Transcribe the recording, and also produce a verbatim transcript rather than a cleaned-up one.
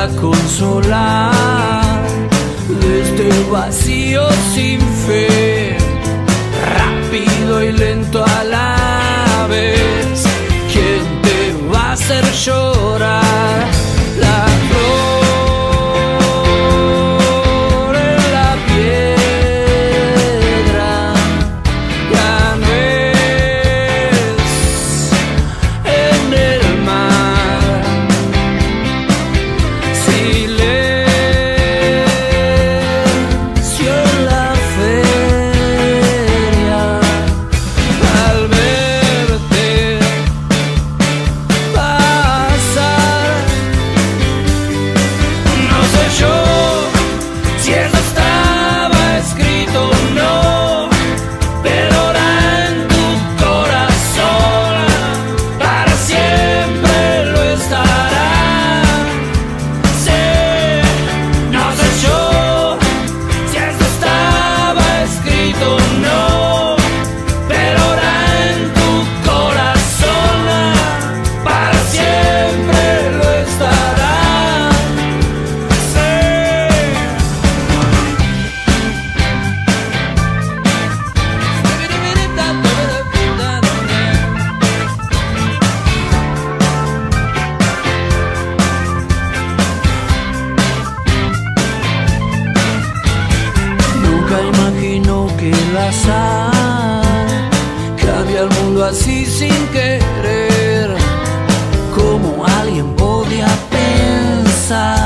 pueda consolar de este vacío sin fe, rápido y lento a la vez. ¿Quién te va a hacer llorar? La flor en la piedra, la nuez en el mar, silencio en la feria al verte pasar. No sé yo si eso estaba escrito o no, pero ahora en tu corazón para siempre lo estará. Sí, no sé yo si eso estaba escrito o no, pero ahora en tu corazón para siempre lo estará. Sí. Nunca imaginó que el azar cambia el mundo así sin querer. ¿Cómo alguien podía pensar